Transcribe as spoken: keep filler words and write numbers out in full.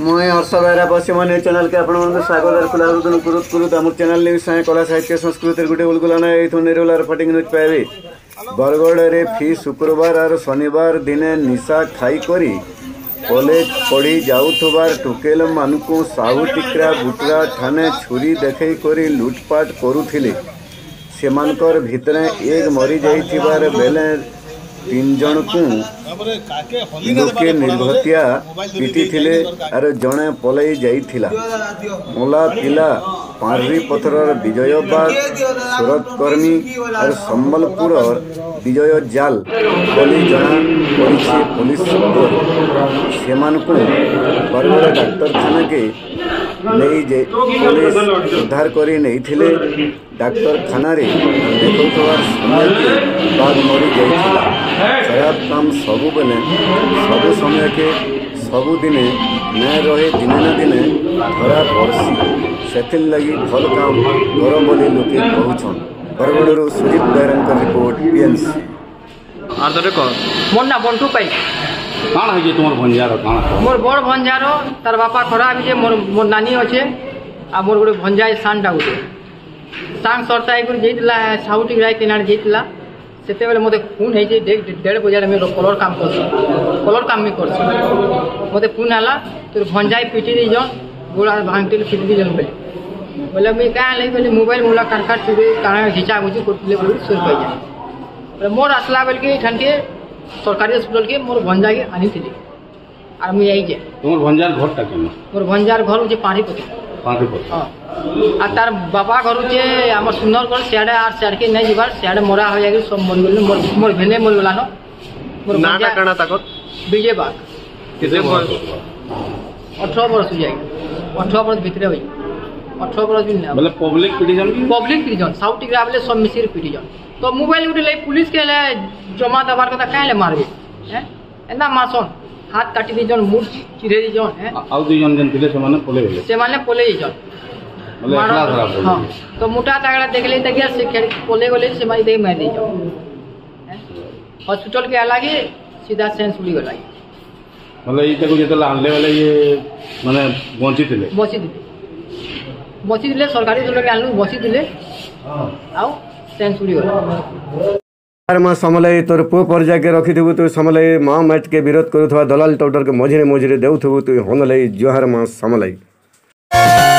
मुई Harsh Behera Paschim news channel के आपण स्वागत खुलादन कुरुत कुरुत आम चैनल न्यूज साए कला साहित्य संस्कृति गोटे उलगुलाना ये निर्वलार फटिंग न्यूज पाइबे। बरगढ़ फी शुक्रवार और शनिवार दिने निशा खाई करी कॉलेज पढ़ी जाऊथबार टोकेल मानकु साहू टिकरा बुटरा ठाने छुरी देखई करी लुटपाट करुथिले। सेमानकर भितरे एक मरी जाइथिबार बेले तीन जन को लोके निर्भतिया पिटी थिले और जड़े पलई जाइथिला। मोला पिला पार्री पथरर विजय बाग सूरत कर्मी और सम्बलपुर विजय जाल बोली जना पड़ी पुलिस सूत्र बरगढ़ डाक्तरखाना के नहीं पुलिस उद्धार करी नहीं थिले। डाक्तरखाना रे देखुथबार समय के बाघ मरी जाइथिला। खराब काम सबु बेले सबु समय के सबु दिने न रहे दिने न दिने धरा पड़सी सेथिल लगी भल काम कर बोली लोके कहउछन। Bargarh Sujit Behera report PNC. आर तोरे को मोर ना बंटू पाई काण है जे तोर भंजार काण मोर बड़ भंजार तार बापा खराब जे मोर मोर नानी अच्छे आ मोर गोटे भंजाई सानटा गोटे सांग सरता एक जाइला साउटी राय केनाड जाइला सेते बेले मते फोन है जे डेढ़ बजे में कलर काम कर कलर काम में कर मते फोन आला तोर भंजाई पिटी दी जन गोड़ा भांगटिल पिटी दी जन बोले बोले मैं का ले बोले मोबाइल मोला कारखार चुरे काना घिचा गुची करले बोले सुर पाई जाए बोले मोर असला बेल के ठन के सरकारी हॉस्पिटल के मोर भंजा के आनी थी और मुझे आई जे तोर भंजार घर टा केना मोर भंजार घर जे पानी पति पानी पति हां आ तार बाबा घर जे हमर सुंदर घर सियाडे आर सियाड के नहीं जीवार सियाडे मोरा हो जागे सब मर गेल मोर मोर भेने मोर लानो मोर नाटा कणा ताकत विजय बाग कितने वर्ष अठारह वर्ष हो जाएगा अठारह वर्ष भीतर होई अठारह वर्ष भी ना मतलब पब्लिक पिटीजन पब्लिक पिटीजन साउटी ग्रावले सब मिसिर पिटीजन तो मोबाइल उठे ले पुलिस के ले जमा दबार कथा काहे ले मारबे हैं एना मासन हाथ काटी दी जन मुड़ चिरे दी जन हैं आउ दुई जन जन थिले से माने पले गेले से माने पले जन मतलब एकला खराब हो हां तो मोटा तागड़ा देखले त गया से खेल पले गेले से मारी दे मार दी जन हैं हॉस्पिटल के अलगे सीधा सेंस उड़ी गला मतलब ई तको जेतला आनले वाले ये माने बंची थिले बंची दिले बंची दिले सरकारी हॉस्पिटल के आनलु बंची दिले हां आउ सेंस उड़ी गला। माँ समलई तोर पुओ पर जाके रखिथबु तु समलई माँ मैट के विरोध करुवा दलाल टाउटर के मझे मझे देउथबु तु हनलई जुहार माँ समलई।